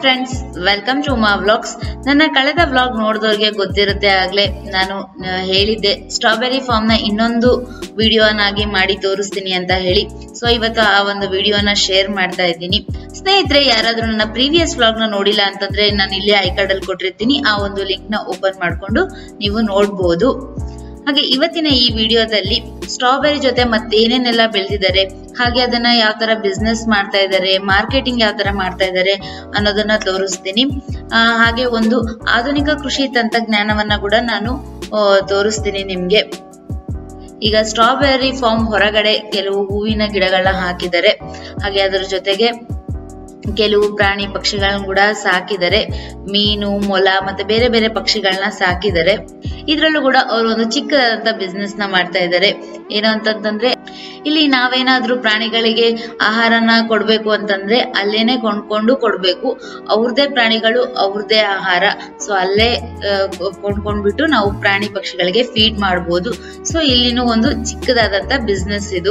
Friends, welcome to Uma vlogs. ನನ್ನ ಕಳೆದ vlog ನೋಡಿದವ್ರಿಗೆ ಗೊತ್ತಿರುತ್ತೆ. ಆಗ್ಲೇ ನಾನು ಹೇಳಿದ್ದೆ ಸ್ಟ್ರಾಬೆರಿ ಫಾರ್ಮ್ ನ ಇನ್ನೊಂದು ವಿಡಿಯೋನಾಗಿ ಮಾಡಿ ತೋರಿಸ್ತೀನಿ ಅಂತ ಹೇಳಿ. ಸೊ ಇವತ್ತು ಆ ಒಂದು ವಿಡಿಯೋನ ಶೇರ್ ಮಾಡ್ತಾ ಇದ್ದೀನಿ. ಸ್ನೇಹಿತರೆ, ಯಾರಾದ್ರೂ ನನ್ನ ಪ್ರೀವಿಯಸ್ ವ್ಲಾಗ್ ನ ನೋಡಿಲ್ಲ ಅಂತಂದ್ರೆ ನಾನು ಇಲ್ಲಿ ಐ ಕಾರ್ಡ್ ಅಲ್ಲಿ ಕೊಟ್ಟಿರ್ತೀನಿ, ಆ ಒಂದು ಲಿಂಕ್ ನ ಓಪನ್ ಮಾಡ್ಕೊಂಡು ನೀವು ನೋಡ್ಬೋದು. ಹಾಗೆ ಇವತ್ತಿನ ಈ ವಿಡಿಯೋದಲ್ಲಿ ಸ್ಟ್ರಾಬೆರಿ ಜೊತೆ ಮತ್ತೇನೇನೆಲ್ಲ ಬೆಳೆದಿದ್ದಾರೆ, ಹಾಗೆ ಅದನ್ನ ಯಾವ ತರ ಬಿಸ್ನೆಸ್ ಮಾಡ್ತಾ ಇದ್ದಾರೆ, ಮಾರ್ಕೆಟಿಂಗ್ ಯಾವ ತರ ಮಾಡ್ತಾ ಇದ್ದಾರೆ ಅನ್ನೋದನ್ನ ತೋರಿಸ್ತೀನಿ. ಹಾಗೆ ಒಂದು ಆಧುನಿಕ ಕೃಷಿ ತಂತ್ರಜ್ಞಾನವನ್ನ ಕೂಡ ನಾನು ತೋರಿಸ್ತೀನಿ ನಿಮ್ಗೆ. ಈಗ ಸ್ಟ್ರಾಬೆರಿ ಫಾರ್ಮ್ ಹೊರಗಡೆ ಕೆಲವು ಹೂವಿನ ಗಿಡಗಳನ್ನ ಹಾಕಿದ್ದಾರೆ, ಹಾಗೆ ಅದರ ಜೊತೆಗೆ ಕೆಲವು ಪ್ರಾಣಿ ಪಕ್ಷಿಗಳನ್ನ ಕೂಡ ಸಾಕಿದ್ದಾರೆ. ಮೀನು, ಮೊಲ ಮತ್ತೆ ಬೇರೆ ಬೇರೆ ಪಕ್ಷಿಗಳನ್ನ ಸಾಕಿದ್ದಾರೆ. ಇದ್ರಲ್ಲೂ ಕೂಡ ಅವರು ಒಂದು ಚಿಕ್ಕದಾದಂತ ಬಿಸ್ನೆಸ್ ನ ಮಾಡ್ತಾ ಇದ್ದಾರೆ. ಏನು ಅಂತಂದ್ರೆ, ಇಲ್ಲಿ ನಾವೇನಾದ್ರೂ ಪ್ರಾಣಿಗಳಿಗೆ ಆಹಾರನ ಕೊಡ್ಬೇಕು ಅಂತಂದ್ರೆ ಅಲ್ಲೇನೆ ಕೊಂಡ್ಕೊಂಡು ಕೊಡ್ಬೇಕು. ಅವ್ರದೇ ಪ್ರಾಣಿಗಳು, ಅವ್ರದೇ ಆಹಾರ. ಸೊ ಅಲ್ಲೇ ಕೊಂಡ್ಕೊಂಡ್ಬಿಟ್ಟು ನಾವು ಪ್ರಾಣಿ ಪಕ್ಷಿಗಳಿಗೆ ಫೀಡ್ ಮಾಡ್ಬೋದು. ಸೊ ಇಲ್ಲಿನೂ ಒಂದು ಚಿಕ್ಕದಾದಂತ ಬಿಸ್ನೆಸ್ ಇದು.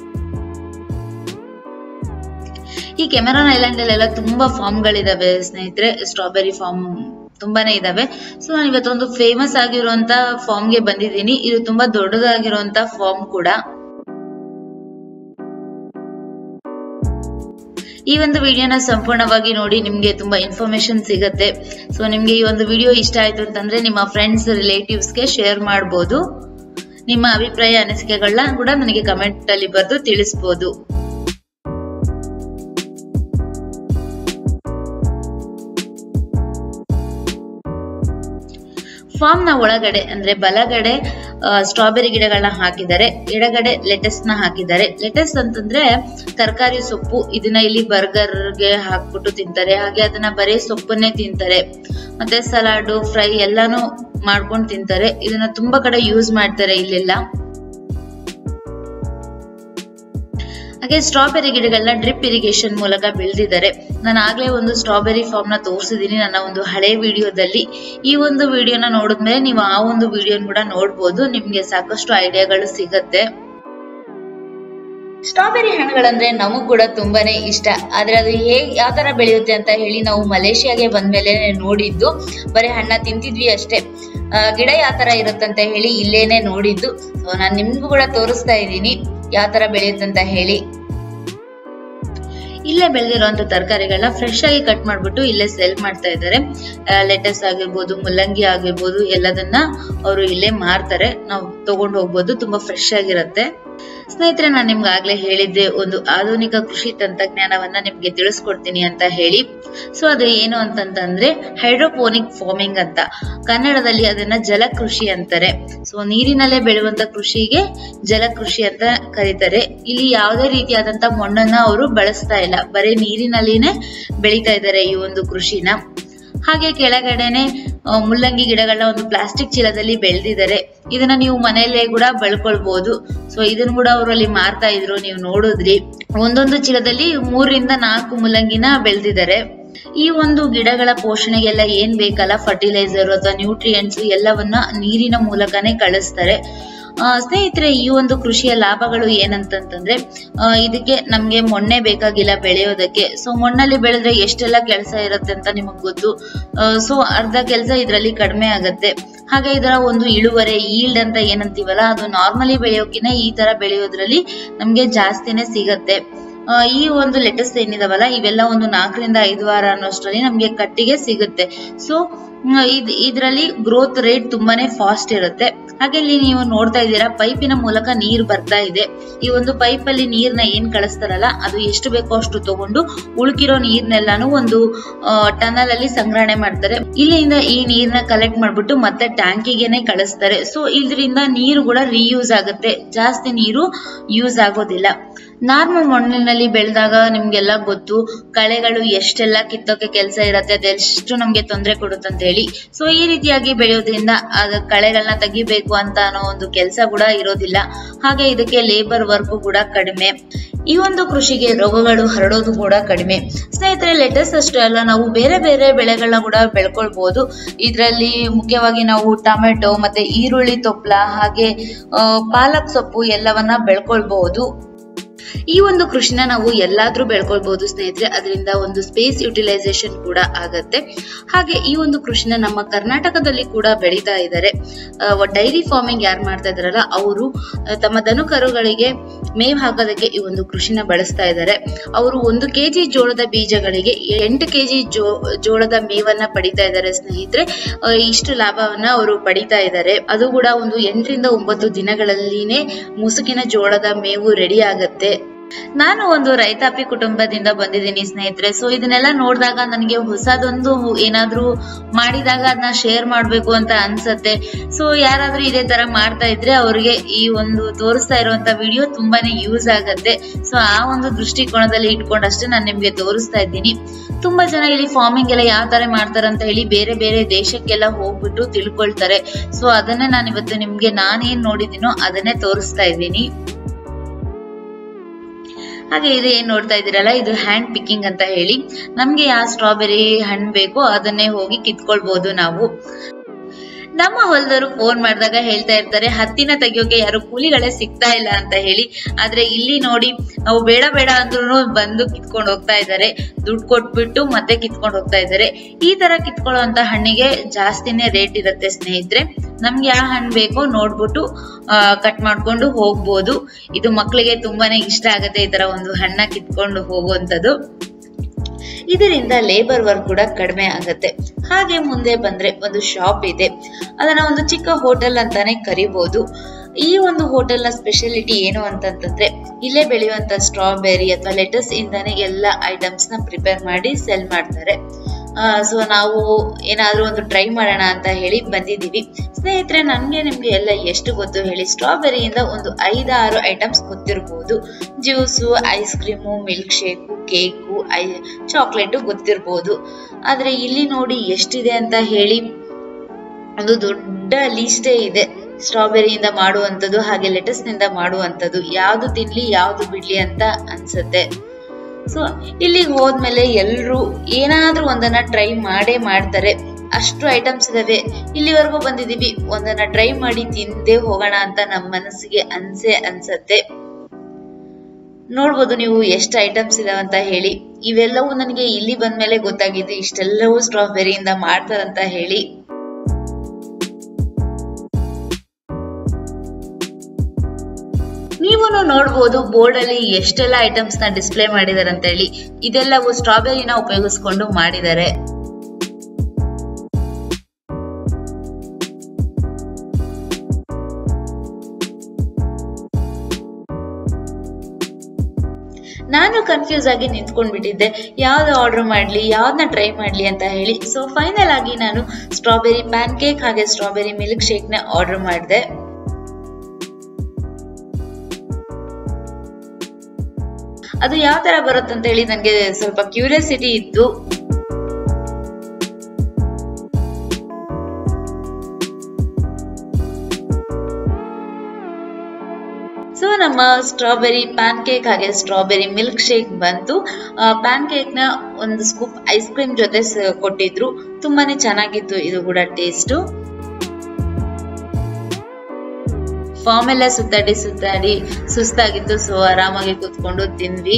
ಈ ಕೆಮರಾನ್ ಐಲ್ಯಾಂಡ್ ಅಲ್ಲೆಲ್ಲ ತುಂಬಾ ಫಾರ್ಮ್ ಗಳಿದಾವೆ ಸ್ನೇಹಿತರೆ, ಸ್ಟ್ರಾಬೆರಿ ಫಾರ್ಮ್ ತುಂಬಾನೇ ಇದಾವೆ. ಸೊ ನಾನು ಇವತ್ತೊಂದು ಫೇಮಸ್ ಆಗಿರುವಂತ ಫಾರ್ಮ್ ಗೆ ಬಂದಿದ್ದೀನಿ. ಇದು ತುಂಬಾ ದೊಡ್ಡದಾಗಿರುವಂತ ಫಾರ್ಮ್ ಕೂಡ. ಈ ಒಂದು ವಿಡಿಯೋನ ಸಂಪೂರ್ಣವಾಗಿ ನೋಡಿ, ನಿಮ್ಗೆ ತುಂಬಾ ಇನ್ಫಾರ್ಮೇಶನ್ ಸಿಗತ್ತೆ. ಸೊ ನಿಮ್ಗೆ ಈ ಒಂದು ವಿಡಿಯೋ ಇಷ್ಟ ಆಯ್ತು ಅಂತಂದ್ರೆ ನಿಮ್ಮ ಫ್ರೆಂಡ್ಸ್, ರಿಲೇಟಿವ್ಸ್ಗೆ ಶೇರ್ ಮಾಡಬಹುದು. ನಿಮ್ಮ ಅಭಿಪ್ರಾಯ, ಅನಿಸಿಕೆಗಳನ್ನ ಕೂಡ ನನಗೆ ಕಮೆಂಟ್ ಅಲ್ಲಿ ಬರೆದು ತಿಳಿಸಬಹುದು. ಫಾರ್ಮ್ ನ ಒಳಗಡೆ ಅಂದ್ರೆ ಬಲಗಡೆ ಸ್ಟ್ರಾಬೆರಿ ಗಿಡಗಳನ್ನ ಹಾಕಿದ್ದಾರೆ, ಎಡಗಡೆ ಲೆಟಸ್ ನ ಹಾಕಿದ್ದಾರೆ. ಲೆಟಸ್ ಅಂತಂದ್ರೆ ತರಕಾರಿ ಸೊಪ್ಪು. ಇದನ್ನ ಇಲ್ಲಿ ಬರ್ಗರ್ಗೆ ಹಾಕ್ಬಿಟ್ಟು ತಿಂತಾರೆ, ಹಾಗೆ ಅದನ್ನ ಬರೀ ಸೊಪ್ಪನ್ನೇ ತಿಂತಾರೆ. ಮತ್ತೆ ಸಲಾಡ್, ಫ್ರೈ ಎಲ್ಲಾನು ಮಾಡ್ಕೊಂಡು ತಿಂತಾರೆ. ಇದನ್ನ ತುಂಬಾ ಕಡೆ ಯೂಸ್ ಮಾಡ್ತಾರೆ ಇಲ್ಲೆಲ್ಲ. ಹಾಗೆ ಸ್ಟ್ರಾಬೆರಿ ಗಿಡಗಳನ್ನ ಡ್ರಿಪ್ ಇರಿಗೇಷನ್ ಮೂಲಕ ಬೆಳೆದಿದ್ದಾರೆ. ನಾನು ಆಗ್ಲೇ ಒಂದು ಸ್ಟ್ರಾಬೆರಿ ಫಾರ್ಮ್ ನ ತೋರಿಸಿದೀನಿ ನನ್ನ ಒಂದು ಹಳೆ ವಿಡಿಯೋದಲ್ಲಿ. ಈ ಒಂದು ವಿಡಿಯೋನ ನೋಡಿದ್ಮೇಲೆ ನೀವು ಆ ಒಂದು ವಿಡಿಯೋನ ಕೂಡ ನೋಡ್ಬೋದು, ನಿಮ್ಗೆ ಸಾಕಷ್ಟು ಐಡಿಯಾಗಳು ಸಿಗತ್ತೆ. ಸ್ಟ್ರಾಬೆರಿ ಹಣ್ಣುಗಳಂದ್ರೆ ನಮಗ್ ಕೂಡ ತುಂಬಾನೇ ಇಷ್ಟ. ಆದ್ರೆ ಅದು ಯಾವ ತರ ಬೆಳೆಯುತ್ತೆ ಅಂತ ಹೇಳಿ ನಾವು ಮಲೇಷಿಯಾಗೆ ಬಂದ್ಮೇಲೆ ನೋಡಿದ್ದು. ಬರೀ ಹಣ್ಣ ತಿಂತಿದ್ವಿ ಅಷ್ಟೇ. ಗಿಡ ಯಾವ ತರ ಇರುತ್ತಂತ ಹೇಳಿ ಇಲ್ಲೇನೆ ನೋಡಿದ್ದು. ಸೊ ನಾನ್ ನಿಮ್ಗೂ ಕೂಡ ತೋರಿಸ್ತಾ ಇದ್ದೀನಿ ಯಾವ ತರ ಬೆಳೆಯುತ್ತಂತ ಹೇಳಿ. ಇಲ್ಲೇ ಬೆಳೆದಿರುವಂತ ತರಕಾರಿಗಳನ್ನ ಫ್ರೆಶ್ ಆಗಿ ಕಟ್ ಮಾಡ್ಬಿಟ್ಟು ಇಲ್ಲೇ ಸೇಲ್ ಮಾಡ್ತಾ ಇದ್ದಾರೆ. ಲೆಟಸ್ ಆಗಿರ್ಬೋದು, ಮುಲ್ಲಂಗಿ ಆಗಿರ್ಬೋದು, ಎಲ್ಲದನ್ನ ಅವರು ಇಲ್ಲೇ ಮಾರ್ತಾರೆ. ನಾವು ತಗೊಂಡು ಹೋಗ್ಬೋದು, ತುಂಬಾ ಫ್ರೆಶ್ ಆಗಿರತ್ತೆ. ಸ್ನೇಹಿತರೆ, ನಾನು ನಿಮ್ಗೆ ಆಗ್ಲೇ ಹೇಳಿದ್ದೆ ಒಂದು ಆಧುನಿಕ ಕೃಷಿ ತಂತ್ರಜ್ಞಾನವನ್ನ ನಿಮ್ಗೆ ತಿಳಿಸ್ಕೊಡ್ತೀನಿ ಅಂತ ಹೇಳಿ. ಸೊ ಅದು ಏನು ಅಂತಂದ್ರೆ ಹೈಡ್ರೋಪೋನಿಕ್ ಫಾರ್ಮಿಂಗ್ ಅಂತ. ಕನ್ನಡದಲ್ಲಿ ಅದನ್ನ ಜಲಕೃಷಿ ಅಂತಾರೆ. ಸೊ ನೀರಿನಲ್ಲೇ ಬೆಳೆಯುವಂತ ಕೃಷಿಗೆ ಜಲಕೃಷಿ ಅಂತ ಕರೀತಾರೆ. ಇಲ್ಲಿ ಯಾವುದೇ ರೀತಿಯಾದಂತ ಮಣ್ಣನ್ನ ಅವರು ಬಳಸ್ತಾ ಇಲ್ಲ, ಬರೀ ನೀರಿನಲ್ಲಿನೇ ಬೆಳೀತಾ ಇದ್ದಾರೆ ಈ ಒಂದು ಕೃಷಿನ. ಹಾಗೆ ಕೆಳಗಡೆನೆ ಮುಲ್ಲಂಗಿ ಗಿಡಗಳನ್ನ ಒಂದು ಪ್ಲಾಸ್ಟಿಕ್ ಚೀಲದಲ್ಲಿ ಬೆಳೆದಿದ್ದಾರೆ. ಇದನ್ನ ನೀವು ಮನೆಯಲ್ಲೇ ಕೂಡ ಬೆಳ್ಕೊಳ್ಬಹುದು. ಸೊ ಇದನ್ನ ಕೂಡ ಅವರಲ್ಲಿ ಮಾರ್ತಾ ಇದ್ರು, ನೀವು ನೋಡಿದ್ರಿ. ಒಂದೊಂದು ಚೀಲದಲ್ಲಿ 3 ರಿಂದ 4 ಮುಲ್ಲಂಗಿನ ಬೆಳೆದಿದ್ದಾರೆ. ಈ ಒಂದು ಗಿಡಗಳ ಪೋಷಣೆಗೆಲ್ಲ ಏನ್ ಬೇಕಲ್ಲ, ಫರ್ಟಿಲೈಸರ್ ಅಥವಾ ನ್ಯೂಟ್ರಿಯೆಂಟ್ಸ್ ಎಲ್ಲವನ್ನ ನೀರಿನ ಮೂಲಕನೇ ಕಳಿಸ್ತಾರೆ. ಸ್ನೇಹಿತರೆ, ಈ ಒಂದು ಕೃಷಿಯ ಲಾಭಗಳು ಏನಂತಂದ್ರೆ, ಇದಕ್ಕೆ ನಮ್ಗೆ ಮಣ್ಣೆ ಬೇಕಾಗಿಲ್ಲ ಬೆಳೆಯೋದಕ್ಕೆ. ಸೊ ಮಣ್ಣಲ್ಲಿ ಬೆಳೆದ್ರೆ ಎಷ್ಟೆಲ್ಲ ಕೆಲಸ ಇರುತ್ತೆ ಅಂತ ನಿಮಗ್ ಗೊತ್ತು. ಸೊ ಅರ್ಧ ಕೆಲಸ ಇದ್ರಲ್ಲಿ ಕಡಿಮೆ ಆಗತ್ತೆ. ಹಾಗೆ ಇದರ ಒಂದು ಇಳುವರಿ, ಈಲ್ಡ್ ಅಂತ ಏನಂತೀವಲ್ಲ, ಅದು ನಾರ್ಮಲಿ ಬೆಳೆಯೋಕಿನ ಈ ತರ ಬೆಳೆಯೋದ್ರಲ್ಲಿ ನಮ್ಗೆ ಜಾಸ್ತಿನೇ ಸಿಗತ್ತೆ. ಈ ಒಂದು ಲೆಟಸ್ ಏನಿದಾವಲ್ಲ, ಇವೆಲ್ಲ ಒಂದು 4 ರಿಂದ 5 ವಾರ ಅನ್ನೋಷ್ಟರಲ್ಲಿ ನಮ್ಗೆ ಕಟ್ಟಿಗೆ ಸಿಗುತ್ತೆ. ಸೊ ಇದ್ರಲ್ಲಿ ಗ್ರೋತ್ ರೇಟ್ ತುಂಬಾನೇ ಫಾಸ್ಟ್ ಇರುತ್ತೆ. ಹಾಗೆ ಇಲ್ಲಿ ನೀವು ನೋಡ್ತಾ ಇದ್ದೀರಾ, ಪೈಪಿನ ಮೂಲಕ ನೀರ್ ಬರ್ತಾ ಇದೆ. ಈ ಒಂದು ಪೈಪ್ ಅಲ್ಲಿ ನೀರ್ನ ಏನ್ ಕಳಿಸ್ತಾರಲ್ಲ, ಅದು ಎಷ್ಟು ಬೇಕೋ ಅಷ್ಟು ತಗೊಂಡು ಉಳ್ಕಿರೋ ನೀರ್ನೆಲ್ಲಾನು ಒಂದು ಟನಲ್ ಅಲ್ಲಿ ಸಂಗ್ರಹಣೆ ಮಾಡ್ತಾರೆ. ಇಲ್ಲಿಂದ ಈ ನೀರ್ನ ಕಲೆಕ್ಟ್ ಮಾಡ್ಬಿಟ್ಟು ಮತ್ತೆ ಟ್ಯಾಂಕಿಗೆನೆ ಕಳಿಸ್ತಾರೆ. ಸೊ ಇದರಿಂದ ನೀರು ಕೂಡ ರೀಯೂಸ್ ಆಗುತ್ತೆ, ಜಾಸ್ತಿ ನೀರು ಯೂಸ್ ಆಗೋದಿಲ್ಲ. ನಾರ್ಮಲ್ ಮಣ್ಣಿನಲ್ಲಿ ಬೆಳೆದಾಗ ನಿಮ್ಗೆಲ್ಲ ಗೊತ್ತು, ಕಳೆಗಳು ಎಷ್ಟೆಲ್ಲ ಕಿತ್ತೋಕೆ ಕೆಲಸ ಇರತ್ತೆ, ಅದೆಷ್ಟು ನಮ್ಗೆ ತೊಂದರೆ ಕೊಡುತ್ತಂತ ಹೇಳಿ. ಸೊ ಈ ರೀತಿಯಾಗಿ ಬೆಳೆಯೋದ್ರಿಂದ ಅದ ಕಳೆಗಳನ್ನ ತೆಗಿಬೇಕು ಅಂತ ಅನ್ನೋ ಒಂದು ಕೆಲಸ ಕೂಡ ಇರೋದಿಲ್ಲ. ಹಾಗೆ ಇದಕ್ಕೆ ಲೇಬರ್ ವರ್ಕ್ ಕೂಡ ಕಡಿಮೆ. ಈ ಒಂದು ಕೃಷಿಗೆ ರೋಗಗಳು ಹರಡೋದು ಕೂಡ ಕಡಿಮೆ. ಸ್ನೇಹಿತರೆ, ಲೆಟಸ್ ಅಷ್ಟೇ ಅಲ್ಲ, ನಾವು ಬೇರೆ ಬೇರೆ ಬೆಳೆಗಳನ್ನ ಕೂಡ ಬೆಳ್ಕೊಳ್ಬಹುದು. ಇದರಲ್ಲಿ ಮುಖ್ಯವಾಗಿ ನಾವು ಟೊಮೆಟೊ ಮತ್ತೆ ಈರುಳ್ಳಿ ತೊಪ್ಲ, ಹಾಗೆ ಪಾಲಕ್ ಸೊಪ್ಪು ಎಲ್ಲವನ್ನ ಬೆಳ್ಕೊಳ್ಬಹುದು. ಈ ಒಂದು ಕೃಷಿನ ನಾವು ಎಲ್ಲಾದ್ರೂ ಬೆಳ್ಕೊಳ್ಬಹುದು ಸ್ನೇಹಿತರೆ. ಅದರಿಂದ ಒಂದು ಸ್ಪೇಸ್ ಯುಟಿಲೈಸೇಷನ್ ಕೂಡ ಆಗತ್ತೆ. ಹಾಗೆ ಈ ಒಂದು ಕೃಷಿನ ನಮ್ಮ ಕರ್ನಾಟಕದಲ್ಲಿ ಕೂಡ ಬೆಳೀತಾ ಇದ್ದಾರೆ. ಡೈರಿ ಫಾರ್ಮಿಂಗ್ ಯಾರು ಮಾಡ್ತಾ ಇದಾರಲ್ಲ ಅವರು ತಮ್ಮ ದನ ಕರುಗಳಿಗೆ ಮೇವ್ ಹಾಕೋದಕ್ಕೆ ಈ ಒಂದು ಕೃಷಿನ ಬಳಸ್ತಾ ಇದ್ದಾರೆ. ಅವರು 1 kg ಜೋಳದ ಬೀಜಗಳಿಗೆ 8 kg ಜೋಳದ ಮೇವನ್ನ ಪಡಿತಾ ಇದ್ದಾರೆ ಸ್ನೇಹಿತರೆ. ಇಷ್ಟು ಲಾಭವನ್ನ ಅವರು ಪಡಿತಾ ಇದ್ದಾರೆ. ಅದು ಕೂಡ ಒಂದು 8 ರಿಂದ 9 ದಿನಗಳಲ್ಲಿನೇ ಮುಸುಕಿನ ಜೋಳದ ಮೇವು ರೆಡಿ ಆಗತ್ತೆ. ನಾನು ಒಂದು ರೈತಾಪಿ ಕುಟುಂಬದಿಂದ ಬಂದಿದ್ದೀನಿ ಸ್ನೇಹಿತರೆ. ಸೊ ಇದನ್ನೆಲ್ಲ ನೋಡಿದಾಗ ನನಗೆ ಹೊಸದೊಂದು ಏನಾದ್ರೂ ಮಾಡಿದಾಗ ಅದನ್ನ ಶೇರ್ ಮಾಡ್ಬೇಕು ಅಂತ ಅನ್ಸತ್ತೆ. ಸೊ ಯಾರಾದ್ರೂ ಇದೇ ತರ ಮಾಡ್ತಾ ಇದ್ರೆ ಅವ್ರಿಗೆ ಈ ಒಂದು ತೋರಿಸ್ತಾ ಇರುವಂತ ವಿಡಿಯೋ ತುಂಬಾನೇ ಯೂಸ್ ಆಗತ್ತೆ. ಸೊ ಆ ಒಂದು ದೃಷ್ಟಿಕೋನದಲ್ಲಿ ಇಟ್ಕೊಂಡಷ್ಟೇ ನಾನು ನಿಮ್ಗೆ ತೋರಿಸ್ತಾ ಇದ್ದೀನಿ. ತುಂಬಾ ಜನ ಇಲ್ಲಿ ಫಾರ್ಮಿಂಗ್ ಎಲ್ಲ ಯಾವ ತರ ಮಾಡ್ತಾರೆ ಅಂತ ಹೇಳಿ ಬೇರೆ ಬೇರೆ ದೇಶಕ್ಕೆಲ್ಲ ಹೋಗ್ಬಿಟ್ಟು ತಿಳ್ಕೊಳ್ತಾರೆ. ಸೊ ಅದನ್ನೇ ನಾನು ಇವತ್ತು ನಿಮ್ಗೆ ನಾನೇನ್ ನೋಡಿದ್ದೀನೋ ಅದನ್ನೇ ತೋರಿಸ್ತಾ ಇದ್ದೀನಿ. ಹಾಗೆ ಇದು ಏನ್ ನೋಡ್ತಾ ಇದ್ದೀರಲ್ಲ, ಇದು ಹ್ಯಾಂಡ್ ಪಿಕ್ಕಿಂಗ್ ಅಂತ ಹೇಳಿ. ನಮ್ಗೆ ಯಾವ ಸ್ಟ್ರಾಬೆರಿ ಹಣ್ಣು ಬೇಕೋ ಅದನ್ನೇ ಹೋಗಿ ಕಿತ್ಕೊಳ್ಬಹುದು ನಾವು. ನಮ್ಮ ಹೊಲದವರು ಫೋನ್ ಮಾಡಿದಾಗ ಹೇಳ್ತಾ ಇರ್ತಾರೆ ಹತ್ತಿನ ತೆಗಿಯೋಕೆ ಯಾರು ಕೂಲಿಗಳೇ ಸಿಗ್ತಾ ಇಲ್ಲ ಅಂತ ಹೇಳಿ. ಆದ್ರೆ ಇಲ್ಲಿ ನೋಡಿ ನಾವು ಬೇಡ ಬೇಡ ಅಂದ್ರೂ ಬಂದು ಕಿತ್ಕೊಂಡು ಹೋಗ್ತಾ ಇದ್ದಾರೆ. ದುಡ್ಡು ಕೊಟ್ಬಿಟ್ಟು ಮತ್ತೆ ಕಿತ್ಕೊಂಡು ಹೋಗ್ತಾ ಇದ್ದಾರೆ. ಈ ತರ ಕಿತ್ಕೊಳ್ಳುವಂತ ಹಣ್ಣಿಗೆ ಜಾಸ್ತಿನೇ ರೇಟ್ ಇರುತ್ತೆ ಸ್ನೇಹಿತರೆ. ನಮ್ಗೆ ಯಾವ ಹಣ್ಣು ಬೇಕೋ ನೋಡ್ಬಿಟ್ಟು ಕಟ್ ಮಾಡ್ಕೊಂಡು ಹೋಗ್ಬೋದು. ಇದು ಮಕ್ಕಳಿಗೆ ತುಂಬಾನೇ ಇಷ್ಟ ಆಗುತ್ತೆ ಈ ತರ ಒಂದು ಹಣ್ಣ ಕಿತ್ಕೊಂಡು ಹೋಗುವಂತದ್ದು. ಇದರಿಂದ ಲೇಬರ್ ವರ್ಕ್ ಕೂಡ ಕಡಿಮೆ ಆಗತ್ತೆ. ಹಾಗೆ ಮುಂದೆ ಬಂದ್ರೆ ಒಂದು ಶಾಪ್ ಇದೆ. ಅದನ್ನ ಒಂದು ಚಿಕ್ಕ ಹೋಟೆಲ್ ಅಂತಾನೆ ಕರಿಬಹುದು. ಈ ಒಂದು ಹೋಟೆಲ್ ನ ಸ್ಪೆಷಾಲಿಟಿ ಏನು ಅಂತಂದ್ರೆ ಇಲ್ಲೇ ಬೆಳೆಯುವಂತ ಸ್ಟ್ರಾಬೆರಿ ಅಥವಾ ಲೆಟಸ್ ಇಂದಾನೆ ಎಲ್ಲ ಐಟಮ್ಸ್ ನ ಪ್ರಿಪೇರ್ ಮಾಡಿ ಸೆಲ್ ಮಾಡ್ತಾರೆ. ಸೊ ನಾವು ಏನಾದ್ರೂ ಒಂದು ಟ್ರೈ ಮಾಡೋಣ ಅಂತ ಹೇಳಿ ಬಂದಿದೀವಿ ಸ್ನೇಹಿತರೆ. ನಿಮ್ಗೆ ಎಲ್ಲ ಎಷ್ಟು ಗೊತ್ತು ಹೇಳಿ? ಸ್ಟ್ರಾಬೆರಿಯಿಂದ ಒಂದು 5-6 ಐಟಮ್ಸ್ ಗೊತ್ತಿರಬಹುದು. Juice, ice cream, milkshake, cake, chocolate ಗೊತ್ತಿರಬಹುದು. ಆದ್ರೆ ಇಲ್ಲಿ ನೋಡಿ ಎಷ್ಟಿದೆ ಅಂತ ಹೇಳಿ. ಒಂದು ದೊಡ್ಡ ಲಿಸ್ಟೇ ಇದೆ ಸ್ಟ್ರಾಬೆರಿಯಿಂದ ಮಾಡುವಂಥದ್ದು ಹಾಗೆ ಲೆಟಸ್ ನಿಂದ ಮಾಡುವಂಥದ್ದು. ಯಾವ್ದು ತಿನ್ಲಿ ಯಾವ್ದು ಬಿಡ್ಲಿ ಅಂತ ಅನ್ಸುತ್ತೆ. ಸೊ ಇಲ್ಲಿಗೆ ಹೋದ್ಮೇಲೆ ಎಲ್ರು ಏನಾದ್ರೂ ಒಂದನ್ನ ಟ್ರೈ ಮಾಡೇ ಮಾಡ್ತಾರೆ. ಅಷ್ಟು ಐಟಮ್ಸ್ ಇದಾವೆ. ಇಲ್ಲಿವರೆಗೂ ಬಂದಿದೀವಿ, ಒಂದನ್ನ ಟ್ರೈ ಮಾಡಿ ತಿಂದೇ ಹೋಗೋಣ ಅಂತ ನಮ್ಮ ಮನಸ್ಸಿಗೆ ಅನ್ಸತ್ತೆ. ನೋಡ್ಬೋದು ನೀವು ಎಷ್ಟು ಐಟಮ್ಸ್ ಇದಾವಂತ ಹೇಳಿ. ಇವೆಲ್ಲವೂ ನನಗೆ ಇಲ್ಲಿ ಬಂದ್ಮೇಲೆ ಗೊತ್ತಾಗಿದ್ದು ಇಷ್ಟೆಲ್ಲವೂ ಸ್ಟ್ರಾಬೆರಿಯಿಂದ ಮಾಡ್ತಾರಂತ ಹೇಳಿ. ನೀವು ನೋಡ್ಬೋದು ಬೋರ್ಡ್ ಅಲ್ಲಿ ಎಷ್ಟೆಲ್ಲ ಐಟಮ್ಸ್ ನ ಡಿಸ್ಪ್ಲೇ ಮಾಡಿದಾರೆ ಅಂತ ಹೇಳಿ. ಇದೆಲ್ಲವೂ ಸ್ಟ್ರಾಬೆರಿನ ಉಪಯೋಗಿಸ್ಕೊಂಡು ಮಾಡಿದ್ದಾರೆ. ನಾನು ಕನ್ಫ್ಯೂಸ್ ಆಗಿ ನಿಂತ್ಕೊಂಡ್ಬಿಟ್ಟಿದ್ದೆ, ಯಾವ್ದು ಆರ್ಡರ್ ಮಾಡ್ಲಿ, ಯಾವ್ದನ್ನ ಟ್ರೈ ಮಾಡ್ಲಿ ಅಂತ ಹೇಳಿ. ಸೊ ಫೈನಲ್ ಆಗಿ ನಾನು ಸ್ಟ್ರಾಬೆರಿ ಪ್ಯಾನ್ ಕೇಕ್ ಹಾಗೆ ಸ್ಟ್ರಾಬೆರಿ ಮಿಲ್ಕ್ ಶೇಕ್ ನ ಆರ್ಡರ್ ಮಾಡಿದೆ. ಅದು ಯಾವ ತರ ಬರುತ್ತಂತ ಹೇಳಿ ನನಗೆ ಸ್ವಲ್ಪ ಕ್ಯೂರಿಯಾಸಿಟಿ ಇತ್ತು. ಸೊ ನಮ್ಮ ಸ್ಟ್ರಾಬೆರಿ ಪ್ಯಾನ್ ಕೇಕ್ ಹಾಗೆ ಸ್ಟ್ರಾಬೆರಿ ಮಿಲ್ಕ್ ಶೇಕ್ ಬಂತು. ಪ್ಯಾನ್ ಕೇಕ್ ನ ಒಂದು ಸ್ಕೂಪ್ ಐಸ್ ಕ್ರೀಮ್ ಜೊತೆ ಕೊಟ್ಟಿದ್ರು. ತುಂಬಾನೇ ಚೆನ್ನಾಗಿತ್ತು ಇದು ಕೂಡ ಟೇಸ್ಟ್. ಫಾರ್ಮ್ ಎಲ್ಲ ಸುತ್ತಾಡಿ ಸುಸ್ತಾಗಿತ್ತು. ಸೊ ಆರಾಮಾಗಿ ಕೂತ್ಕೊಂಡು ತಿಂದ್ವಿ.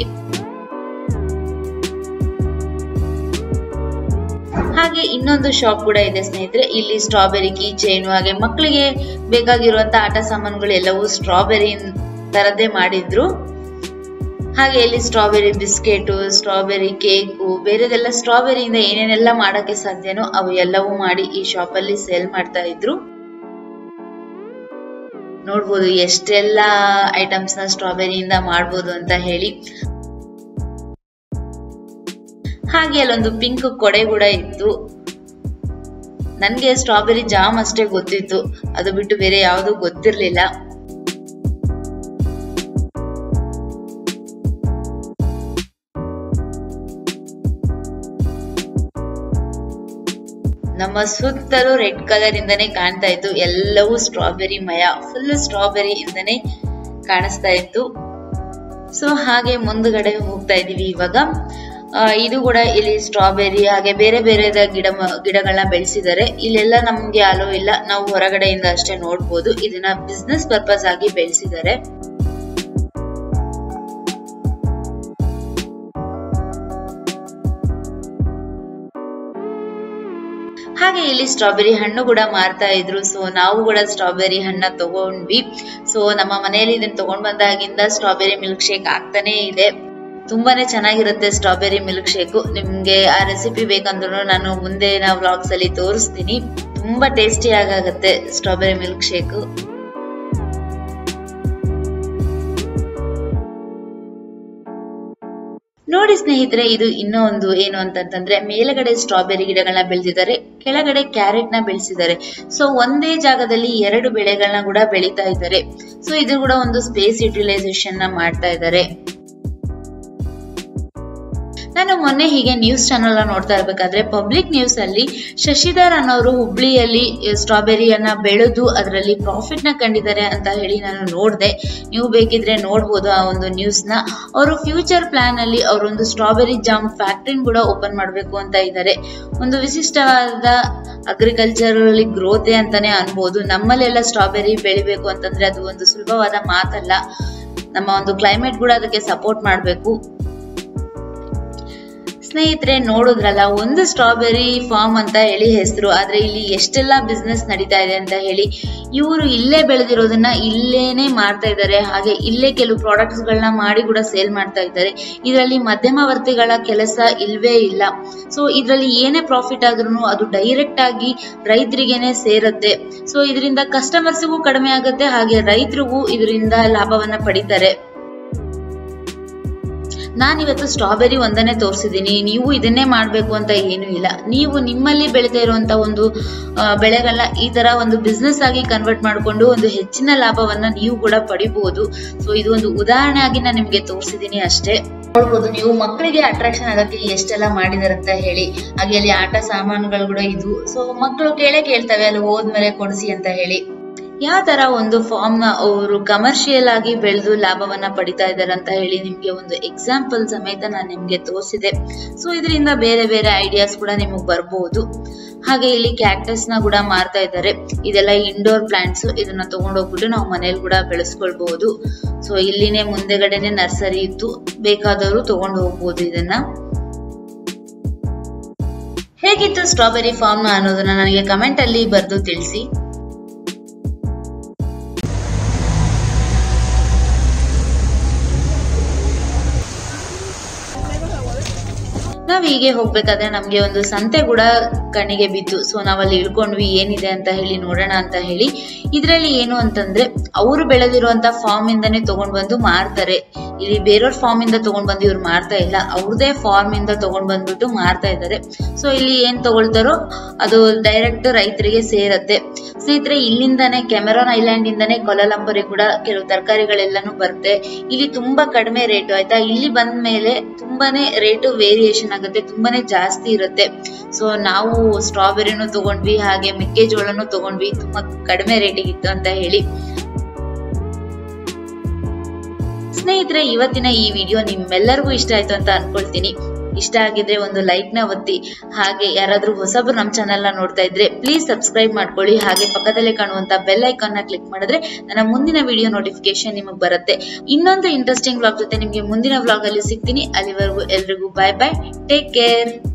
ಹಾಗೆ ಇನ್ನೊಂದು ಶಾಪ್ ಕೂಡ ಇದೆ ಸ್ನೇಹಿತರೆ. ಇಲ್ಲಿ ಸ್ಟ್ರಾಬೆರಿ ಕೀ ಚೈನು ಹಾಗೆ ಮಕ್ಕಳಿಗೆ ಬೇಕಾಗಿರುವಂತ ಆಟ ಸಾಮಾನುಗಳು ಎಲ್ಲವೂ ಸ್ಟ್ರಾಬೆರಿ ತರದೇ ಮಾಡಿದ್ರು. ಹಾಗೆ ಇಲ್ಲಿ ಸ್ಟ್ರಾಬೆರಿ ಬಿಸ್ಕೆಟು, ಸ್ಟ್ರಾಬೆರಿ ಕೇಕು, ಬೇರೆದೆಲ್ಲ ಸ್ಟ್ರಾಬೆರಿಯಿಂದ ಏನೇನೆಲ್ಲ ಮಾಡಕ್ಕೆ ಸಾಧ್ಯನೋ ಅವು ಎಲ್ಲವೂ ಮಾಡಿ ಈ ಶಾಪ್ ಅಲ್ಲಿ ಸೇಲ್ ಮಾಡ್ತಾ ಇದ್ರು. ನೋಡ್ಬೋದು ಎಷ್ಟೆಲ್ಲ ಐಟಮ್ಸ್ ನ ಸ್ಟ್ರಾಬೆರಿಯಿಂದ ಮಾಡ್ಬೋದು ಅಂತ ಹೇಳಿ. ಹಾಗೆ ಅಲ್ಲೊಂದು ಪಿಂಕ್ ಕೊಡೆ ಕೂಡ ಇತ್ತು. ನನ್ಗೆ ಸ್ಟ್ರಾಬೆರಿ ಜಾಮ್ ಅಷ್ಟೇ ಗೊತ್ತಿತ್ತು, ಅದು ಬಿಟ್ಟು ಬೇರೆ ಯಾವುದು ಗೊತ್ತಿರ್ಲಿಲ್ಲ. ನಮ್ಮ ಸುತ್ತಲೂ ರೆಡ್ ಕಲರ್ ಇಂದಾನೆ ಕಾಣ್ತಾ ಇತ್ತು. ಎಲ್ಲವೂ ಸ್ಟ್ರಾಬೆರಿ ಮಯ, ಫುಲ್ ಸ್ಟ್ರಾಬೆರಿ ಇಂದಾನೆ ಕಾಣಿಸ್ತಾ ಇತ್ತು. ಸೊ ಹಾಗೆ ಮುಂದ್ಗಡೆ ಹೋಗ್ತಾ ಇದೀವಿ ಇವಾಗ. ಇದು ಕೂಡ ಇಲ್ಲಿ ಸ್ಟ್ರಾಬೆರಿ ಹಾಗೆ ಬೇರೆ ಬೇರೆ ಗಿಡಗಳನ್ನ ಬೆಳೆಸಿದ್ದಾರೆ. ಇಲ್ಲೆಲ್ಲ ನಮ್ಗೆ ಅಲೋ ಇಲ್ಲ, ನಾವು ಹೊರಗಡೆಯಿಂದ ಅಷ್ಟೇ ನೋಡ್ಬೋದು. ಇದನ್ನ ಬಿಸ್ನೆಸ್ ಪರ್ಪಸ್ ಆಗಿ ಬೆಳೆಸಿದ್ದಾರೆ. ಹಾಗೆ ಇಲ್ಲಿ ಸ್ಟ್ರಾಬೆರಿ ಹಣ್ಣು ಕೂಡ ಮಾರ್ತಾ ಇದ್ರು. ಸೊ ನಾವು ಕೂಡ ಸ್ಟ್ರಾಬೆರಿ ಹಣ್ಣ ತಗೊಂಡ್ವಿ. ಸೊ ನಮ್ಮ ಮನೆಯಲ್ಲಿ ಇದನ್ನ ತಗೊಂಡ್ ಬಂದಾಗಿಂದ ಸ್ಟ್ರಾಬೆರಿ ಮಿಲ್ಕ್ ಶೇಕ್ ಆಗ್ತಾನೆ ಇದೆ. ತುಂಬಾನೇ ಚೆನ್ನಾಗಿರುತ್ತೆ ಸ್ಟ್ರಾಬೆರಿ ಮಿಲ್ಕ್ ಶೇಕ್. ನಿಮ್ಗೆ ಆ ರೆಸಿಪಿ ಬೇಕಂದ್ರೂ ನಾನು ಮುಂದಿನ ವ್ಲಾಗ್ಸ್ ಅಲ್ಲಿ ತೋರಿಸ್ತೀನಿ. ತುಂಬಾ ಟೇಸ್ಟಿ ಆಗುತ್ತೆ ಸ್ಟ್ರಾಬೆರಿ ಮಿಲ್ಕ್ ಶೇಕ್. ನೋಡಿ ಸ್ನೇಹಿತರೆ, ಇದು ಇನ್ನೂ ಒಂದು ಏನು ಅಂತಂದ್ರೆ ಮೇಲ್ಗಡೆ ಸ್ಟ್ರಾಬೆರಿ ಗಿಡಗಳನ್ನ ಬೆಳೆದಿದ್ದಾರೆ, ಕೆಳಗಡೆ ಕ್ಯಾರೆಟ್ ನ ಬೆಳೆಸಿದ್ದಾರೆ. ಸೊ ಒಂದೇ ಜಾಗದಲ್ಲಿ 2 ಬೆಳೆಗಳನ್ನ ಕೂಡ ಬೆಳೀತಾ ಇದ್ದಾರೆ. ಸೊ ಇದು ಕೂಡ ಒಂದು ಸ್ಪೇಸ್ ಯುಟಿಲೈಸೇಷನ್ ನ ಮಾಡ್ತಾ ಇದ್ದಾರೆ. ನಾನು ಮೊನ್ನೆ ಹೀಗೆ ನ್ಯೂಸ್ ಚಾನೆಲ್ ನೋಡ್ತಾ ಇರ್ಬೇಕಾದ್ರೆ ಪಬ್ಲಿಕ್ ನ್ಯೂಸ್ ಅಲ್ಲಿ ಶಶಿಧರ್ ಅನ್ನೋರು ಹುಬ್ಳಿಯಲ್ಲಿ ಸ್ಟ್ರಾಬೆರಿಯನ್ನ ಬೆಳೆದು ಅದರಲ್ಲಿ ಪ್ರಾಫಿಟ್ ನ ಕಂಡಿದ್ದಾರೆ ಅಂತ ಹೇಳಿ ನಾನು ನೋಡಿದೆ. ನೀವು ಬೇಕಿದ್ರೆ ನೋಡ್ಬೋದು ಆ ಒಂದು ನ್ಯೂಸ್ ನ. ಅವರು ಫ್ಯೂಚರ್ ಪ್ಲಾನ್ ಅಲ್ಲಿ ಅವರೊಂದು ಸ್ಟ್ರಾಬೆರಿ ಜಾಮ್ ಫ್ಯಾಕ್ಟರಿ ಕೂಡ ಓಪನ್ ಮಾಡಬೇಕು ಅಂತ ಇದ್ದಾರೆ. ಒಂದು ವಿಶಿಷ್ಟವಾದ ಅಗ್ರಿಕಲ್ಚರಲ್ ಗ್ರೋತ್ ಅಂತಾನೆ ಅನ್ಬೋದು. ನಮ್ಮಲ್ಲೆಲ್ಲ ಸ್ಟ್ರಾಬೆರಿ ಬೆಳಿಬೇಕು ಅಂತಂದ್ರೆ ಅದು ಒಂದು ಸುಲಭವಾದ ಮಾತಲ್ಲ. ನಮ್ಮ ಒಂದು ಕ್ಲೈಮೇಟ್ ಕೂಡ ಅದಕ್ಕೆ ಸಪೋರ್ಟ್ ಮಾಡಬೇಕು. ಸ್ನೇಹಿತರೆ, ನೋಡಿದ್ರಲ್ಲ, ಒಂದು ಸ್ಟ್ರಾಬೆರಿ ಫಾರ್ಮ್ ಅಂತ ಹೇಳಿ ಹೆಸರು, ಆದ್ರೆ ಇಲ್ಲಿ ಎಷ್ಟೆಲ್ಲಾ ಬಿಸ್ನೆಸ್ ನಡೀತಾ ಇದೆ ಅಂತ ಹೇಳಿ. ಇವರು ಇಲ್ಲೇ ಬೆಳೆದಿರೋದನ್ನ ಇಲ್ಲೇನೆ ಮಾರ್ತಾ ಇದ್ದಾರೆ. ಹಾಗೆ ಇಲ್ಲೇ ಕೆಲವು ಪ್ರಾಡಕ್ಟ್ಸ್ ಗಳನ್ನ ಮಾಡಿ ಕೂಡ ಸೇಲ್ ಮಾಡ್ತಾ ಇದ್ದಾರೆ. ಇದರಲ್ಲಿ ಮಧ್ಯಮವರ್ತಿಗಳ ಕೆಲಸ ಇಲ್ವೇ ಇಲ್ಲ. ಸೊ ಇದರಲ್ಲಿ ಏನೇ ಪ್ರಾಫಿಟ್ ಆದ್ರೂ ಅದು ಡೈರೆಕ್ಟ್ ಆಗಿ ರೈತರಿಗೇನೆ ಸೇರುತ್ತೆ. ಸೊ ಇದರಿಂದ ಕಸ್ಟಮರ್ಸ್ಗೂ ಕಡಿಮೆ ಆಗುತ್ತೆ, ಹಾಗೆ ರೈತರಿಗೂ ಇದರಿಂದ ಲಾಭವನ್ನ ಪಡಿತಾರೆ. ನಾನಿವತ್ತು ಸ್ಟ್ರಾಬೆರಿ ಒಂದನ್ನೇ ತೋರಿಸಿದ್ದೀನಿ. ನೀವು ಇದನ್ನೇ ಮಾಡ್ಬೇಕು ಅಂತ ಏನು ಇಲ್ಲ. ನೀವು ನಿಮ್ಮಲ್ಲಿ ಬೆಳೀತಾ ಇರುವಂತ ಒಂದು ಬೆಳೆಗಳನ್ನ ಈ ತರ ಒಂದು ಬಿಸ್ನೆಸ್ ಆಗಿ ಕನ್ವರ್ಟ್ ಮಾಡಿಕೊಂಡು ಒಂದು ಹೆಚ್ಚಿನ ಲಾಭವನ್ನ ನೀವು ಕೂಡ ಪಡಿಬಹುದು. ಸೊ ಇದು ಒಂದು ಉದಾಹರಣೆ ಆಗಿ ನಾನು ನಿಮ್ಗೆ ತೋರಿಸಿದ್ದೀನಿ ಅಷ್ಟೇ. ನೋಡ್ಬೋದು ನೀವು ಮಕ್ಕಳಿಗೆ ಅಟ್ರಾಕ್ಷನ್ ಆಗಕ್ಕೆ ಎಷ್ಟೆಲ್ಲ ಮಾಡಿದಾರೆ ಅಂತ ಹೇಳಿ. ಹಾಗೆ ಅಲ್ಲಿ ಆಟ ಸಾಮಾನುಗಳು ಕೂಡ ಇದು. ಸೊ ಮಕ್ಕಳು ಕೇಳ್ತವೆ ಅಲ್ಲಿ ಹೋದ್ಮೇಲೆ ಕೊಡಿಸಿ ಅಂತ ಹೇಳಿ. ಯಾವ ತರ ಒಂದು ಫಾರ್ಮ್ ನ ಅವರು ಕಮರ್ಷಿಯಲ್ ಆಗಿ ಬೆಳೆದು ಲಾಭವನ್ನ ಪಡಿತಾ ಇದ್ದಾರೆ ಅಂತ ಹೇಳಿ ನಿಮ್ಗೆ ಒಂದು ಎಕ್ಸಾಂಪಲ್ ಸಮೇತ ನಾನು ನಿಮ್ಗೆ ತೋರಿಸಿದೆ. ಸೊ ಇದರಿಂದ ಬೇರೆ ಬೇರೆ ಐಡಿಯಾಸ್ ಕೂಡ ನಿಮಗ್ ಬರ್ಬಹುದು. ಹಾಗೆ ಇಲ್ಲಿ ಕ್ಯಾಕ್ಟಸ್ ನ ಕೂಡ ಮಾರ್ತಾ ಇದ್ದಾರೆ. ಇದೆಲ್ಲ ಇಂಡೋರ್ ಪ್ಲಾಂಟ್ಸ್. ಇದನ್ನ ತಗೊಂಡೋಗ್ಬಿಟ್ಟು ನಾವು ಮನೇಲಿ ಕೂಡ ಬೆಳೆಸ್ಕೊಳ್ಬಹುದು. ಸೊ ಇಲ್ಲಿನೇ ಮುಂದೆಗಡೆನೆ ನರ್ಸರಿ ಇತ್ತು, ಬೇಕಾದವರು ತಗೊಂಡು ಹೋಗ್ಬೋದು ಇದನ್ನ. ಹೇಗಿತ್ತು ಸ್ಟ್ರಾಬೆರಿ ಫಾರ್ಮ್ ಅನ್ನೋದನ್ನ ನನಗೆ ಕಮೆಂಟ್ ಅಲ್ಲಿ ಬರೆದು ತಿಳಿಸಿ. ನಾವ್ ಹೀಗೆ ಹೋಗ್ಬೇಕಾದ್ರೆ ನಮ್ಗೆ ಒಂದು ಸಂತೆ ಕೂಡ ಕಣ್ಣಿಗೆ ಬಿತ್ತು. ಸೊ ನಾವಲ್ಲಿ ಇಳ್ಕೊಂಡ್ವಿ, ಏನಿದೆ ಅಂತ ಹೇಳಿ ನೋಡೋಣ ಅಂತ ಹೇಳಿ. ಇದ್ರಲ್ಲಿ ಏನು ಅಂತಂದ್ರೆ ಅವರು ಬೆಳೆದಿರುವಂತ ಫಾರ್ಮ್ ಇಂದಾನೆ ತಗೊಂಡ್ ಬಂದು ಮಾರ್ತಾರೆ. ಇಲ್ಲಿ ಬೇರೆಯವ್ರ ಫಾರ್ಮ್ ಇಂದ ತಗೊಂಡ್ ಬಂದು ಇವ್ರು ಮಾರ್ತಾ ಇಲ್ಲ, ಅವ್ರದೇ ಫಾರ್ಮ್ ಇಂದ ತಗೊಂಡ್ ಬಂದ್ಬಿಟ್ಟು ಮಾರ್ತಾ ಇದ್ದಾರೆ. ಸೊ ಇಲ್ಲಿ ಏನ್ ತಗೊಳ್ತಾರೋ ಅದು ಡೈರೆಕ್ಟ್ ರೈತರಿಗೆ ಸೇರತ್ತೆ. ಸ್ನೇಹಿತರೆ, ಇಲ್ಲಿಂದಾನೆ ಕೆಮೆರಾನ್ ಐಲ್ಯಾಂಡ್ ಇಂದಾನೆ ಕೊಲಾಲಂಪುರಿಗೆ ಕೂಡ ಕೆಲವು ತರಕಾರಿಗಳೆಲ್ಲಾನು ಬರುತ್ತೆ. ಇಲ್ಲಿ ತುಂಬಾ ಕಡಿಮೆ ರೇಟು, ಆಯ್ತಾ. ಇಲ್ಲಿ ಬಂದ ಮೇಲೆ ತುಂಬಾನೇ ರೇಟು ವೇರಿಯೇಷನ್ ಆಗುತ್ತೆ, ತುಂಬಾನೇ ಜಾಸ್ತಿ ಇರುತ್ತೆ. ಸೊ ನಾವು ಸ್ಟ್ರಾಬೆರಿನೂ ತಗೊಂಡ್ವಿ, ಹಾಗೆ ಮೆಕ್ಕೆಜೋಳನು ತಗೊಂಡ್ವಿ, ತುಂಬಾ ಕಡಿಮೆ ರೇಟಿಗೆ ಇತ್ತು ಅಂತ ಹೇಳಿ. ಸ್ನೇಹಿತರೆ, ಇವತ್ತಿನ ಈ ವಿಡಿಯೋ ನಿಮ್ಮೆಲ್ಲರಿಗೂ ಇಷ್ಟ ಆಯ್ತು ಅಂತ ಅನ್ಕೊಳ್ತೀನಿ. ಇಷ್ಟ ಆಗಿದ್ರೆ ಒಂದು ಲೈಕ್ ನ ಒತ್ತಿ. ಹಾಗೆ ಯಾರಾದ್ರೂ ಹೊಸಬ್ರು ನಮ್ಮ ಚಾನೆಲ್ ನ ನೋಡ್ತಾ ಇದ್ರೆ ಪ್ಲೀಸ್ ಸಬ್ಸ್ಕ್ರೈಬ್ ಮಾಡ್ಕೊಳ್ಳಿ. ಹಾಗೆ ಪಕ್ಕದಲ್ಲೇ ಕಾಣುವಂತ ಬೆಲ್ ಐಕಾನ್ ನ ಕ್ಲಿಕ್ ಮಾಡಿದ್ರೆ ನನ್ನ ಮುಂದಿನ ವಿಡಿಯೋ ನೋಟಿಫಿಕೇಶನ್ ನಿಮಗೆ ಬರುತ್ತೆ. ಇನ್ನೊಂದು ಇಂಟ್ರೆಸ್ಟಿಂಗ್ ವ್ಲಾಗ್ ಜೊತೆ ನಿಮ್ಗೆ ಮುಂದಿನ ವ್ಲಾಗ್ ಅಲ್ಲಿ ಸಿಗ್ತೀನಿ. ಅಲ್ಲಿವರೆಗೂ ಎಲ್ರಿಗೂ ಬಾಯ್ ಬಾಯ್, ಟೇಕ್ ಕೇರ್.